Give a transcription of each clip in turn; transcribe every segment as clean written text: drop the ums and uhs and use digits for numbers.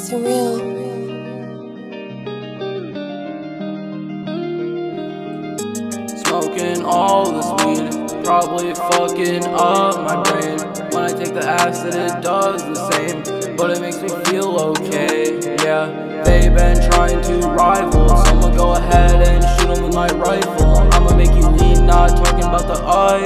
surreal. Smoking all this weed, probably fucking up my brain. When I take the acid it does the same, but it makes me feel okay, yeah. They've been trying to rival, so I'ma go ahead and shoot them with my rifle. I'ma make you lean, not talking about the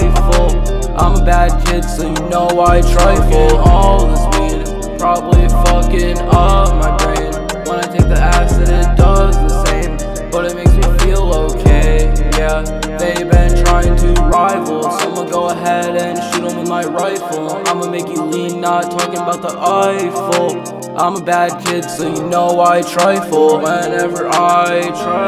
Eiffel. I'm a bad kid, so you know I trifle. All this weed, probably fucking up my brain. When I take the acid it does the same, but it makes me feel okay, yeah. They've been trying to rival, so I'ma go ahead and shoot them with my rifle. I'ma make you lean, not talking about the Eiffel. I'm a bad kid, so you know I trifle. Whenever I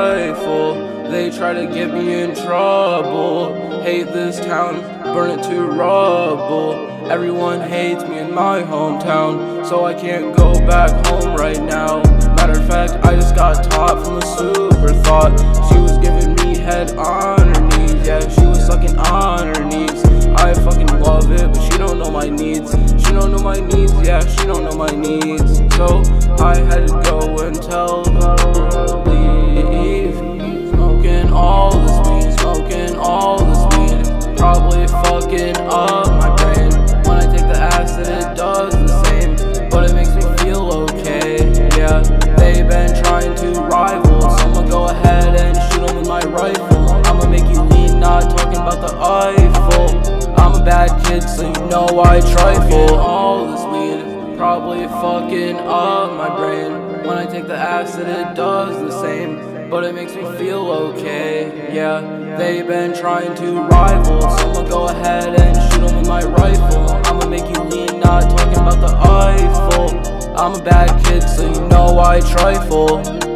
trifle, they try to get me in trouble. Hate this town, burn it to rubble. Everyone hates me in my hometown, so I can't go back home right now. Matter of fact, I just got taught from a super thought. She was giving me head on her knees, yeah, she was sucking on her knees. I fucking love it, but she don't know my needs. She don't know my needs, yeah, she don't know my needs. So I had to go and tell her to leave. Smoking all this weed, smoking all this weed, probably fucking up my brain. When I take the acid it does the same, but it makes me feel okay, yeah. They've been trying to rival, so I'ma go ahead and shoot them with my rifle. I'ma make you lean, not talking about the Eiffel. I'm a bad kid, so you know I trifle. All this weed, probably fucking up my brain. When I take the acid it does the same, but it makes me feel okay, yeah. They've been trying to rival, so I'ma go ahead and shoot them with my rifle. I'ma make you lean, not talking about the Eiffel. I'm a bad kid, so you know I trifle.